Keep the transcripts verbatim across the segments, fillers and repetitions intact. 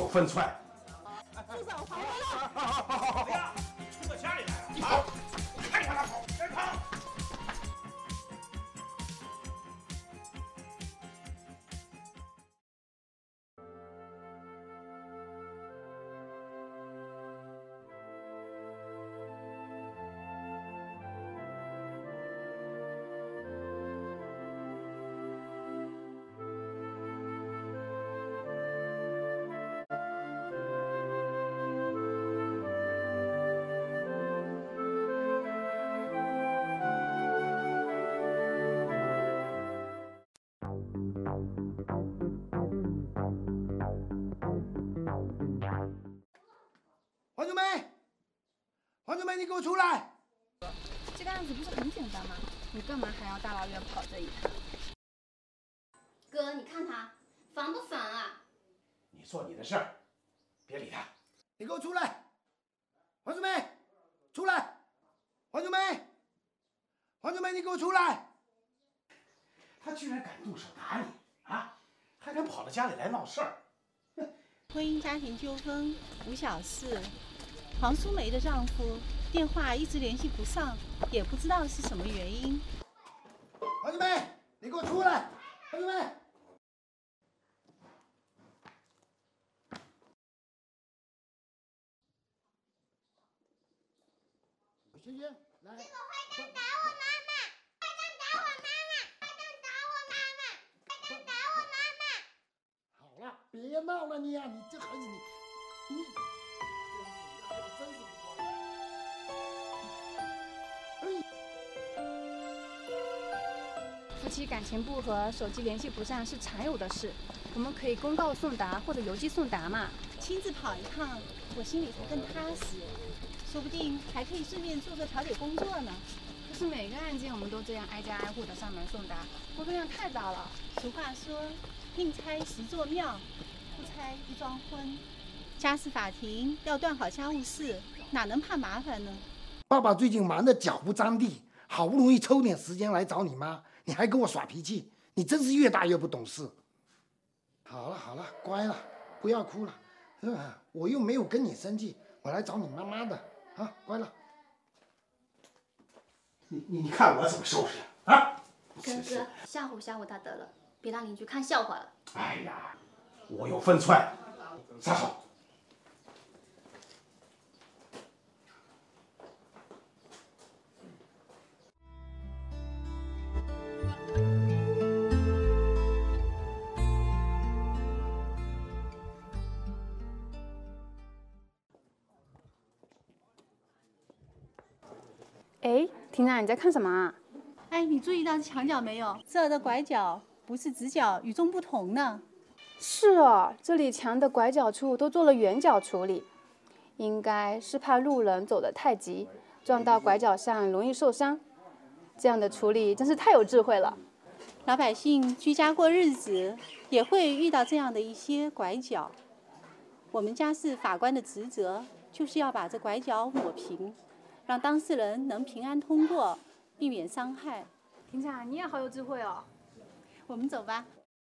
分寸。 住手！跑开！ 好好好好好！哎呀，冲到家里来了！跑！看你往哪跑！别跑！ 黄九梅，黄九梅，你给我出来！ 这个案子不是很简单吗？你干嘛还要大老远跑这一趟？ 哥，你看他烦不烦啊？ 你做你的事儿，别理他。 你给我出来！黄九梅，出来！黄九梅，黄九梅，你给我出来！ 他居然敢动手打你啊！还敢跑到家里来闹事儿！ 婚姻家庭纠纷无小事，黄淑梅的丈夫电话一直联系不上，也不知道是什么原因。 黄九梅，你给我出来！黄九梅，萱萱，来。 这个坏蛋打我妈妈！坏蛋打我妈妈！坏蛋打我妈妈！坏蛋打我妈妈！ 好了，别闹了你呀、啊！你这孩子你，你真是，真是不乖。 夫妻感情不和，手机联系不上是常有的事。我们可以公告送达或者邮寄送达嘛。 亲自跑一趟，我心里才更踏实，说不定还可以顺便做个调解工作呢。 不是每个案件我们都这样挨家挨户的上门送达，工作量太大了。 俗话说，宁拆十座庙，不拆一桩婚。家事法庭要断好家务事，哪能怕麻烦呢？ 爸爸最近忙得脚不沾地，好不容易抽点时间来找你妈，你还跟我耍脾气，你真是越大越不懂事。好了好了，乖了，不要哭了。嗯，我又没有跟你生气，我来找你妈妈的啊，乖了。 你你你看我怎么收拾他啊！ 哥哥，吓唬吓唬他得了，别让邻居看笑话了。 哎呀，我有分寸，撒手。 哎，婷娜，你在看什么啊？ 哎，你注意到墙角没有？这儿的拐角不是直角，与众不同呢。 是哦，这里墙的拐角处都做了圆角处理，应该是怕路人走得太急，撞到拐角上容易受伤。这样的处理真是太有智慧了。 老百姓居家过日子，也会遇到这样的一些拐角。我们家事法官的职责，就是要把这拐角抹平，让当事人能平安通过，避免伤害。 婷娜，你也好有智慧哦。 我们走吧。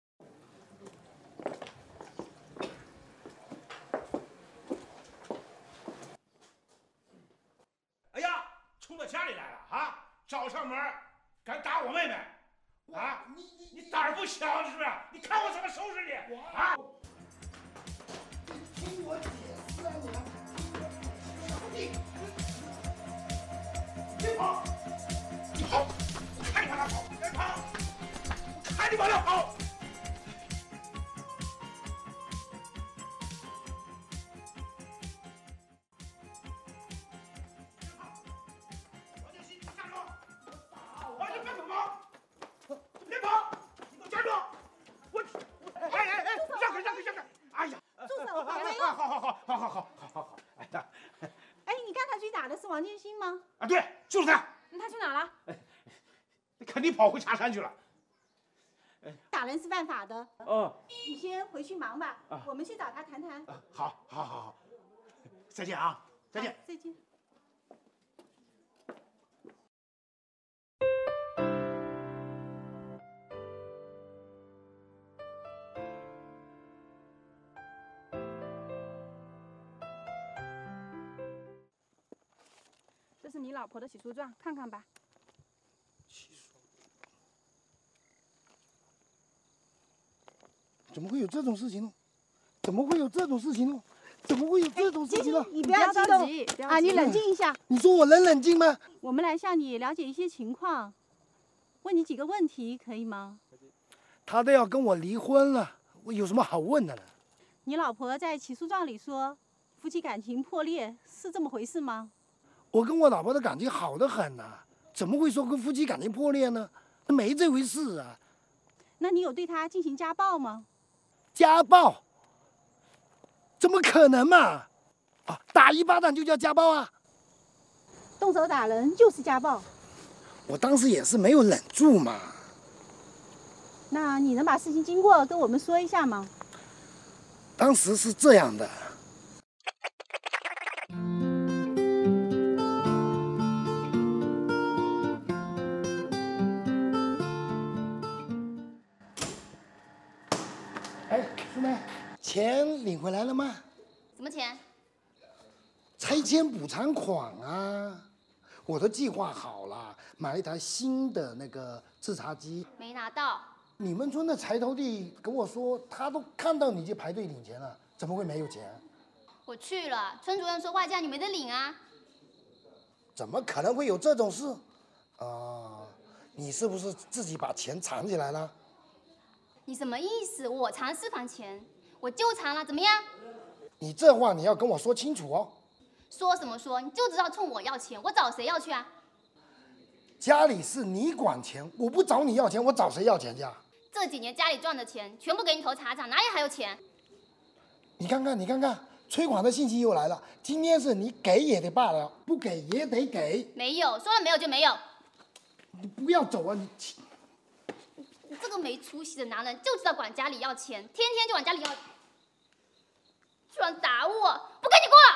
哎呀，冲到家里来了啊！找上门，敢打我妹妹啊！你你你胆儿不小是不是？你看我怎么收拾你啊！ 你听我解释啊，你！ 你别跑！你跑！我看你往哪跑！别跑！我看你往哪跑！ 王建新吗？ 啊，对，就是他。 那他去哪了？ 肯定跑回茶山去了。 打人是犯法的。 哦。 你先回去忙吧， 啊、 我们去找他谈谈。 啊，好，好，好，好。再见啊，再见。 再见。 是你老婆的起诉状，看看吧。 起诉？怎么会有这种事情呢？怎么会有这种事情呢？怎么会有这种事情呢？ 你不要激动啊！你冷静一下。 你说我能冷静吗？ 我们来向你了解一些情况，问你几个问题，可以吗？ 他都要跟我离婚了，我有什么好问的呢？ 你老婆在起诉状里说，夫妻感情破裂，是这么回事吗？ 我跟我老婆的感情好得很呐、啊，怎么会说跟夫妻感情破裂呢？没这回事啊。 那你有对她进行家暴吗？ 家暴？怎么可能嘛？啊，打一巴掌就叫家暴啊？ 动手打人就是家暴。 我当时也是没有忍住嘛。 那你能把事情经过跟我们说一下吗？ 当时是这样的。哎，淑梅，钱领回来了吗？ 什么钱？ 拆迁补偿款啊！我都计划好了，买一台新的那个制茶机。 没拿到。 你们村的柴头弟跟我说，他都看到你去排队领钱了，怎么会没有钱？ 我去了，村主任说外加你没得领啊。 怎么可能会有这种事？啊、呃，你是不是自己把钱藏起来了？ 你什么意思？我藏私房钱，我就藏了，怎么样？ 你这话你要跟我说清楚哦。 说什么说？你就知道冲我要钱，我找谁要去啊？ 家里是你管钱，我不找你要钱，我找谁要钱去啊？ 这几年家里赚的钱全部给你投茶厂，哪里还有钱？ 你看看，你看看，催款的信息又来了。今天是你给也得罢了，不给也得给。 没有，说了没有就没有。 你不要走啊！你你这个没出息的男人就知道管家里要钱，天天就往家里要，居然打我！不跟你过了。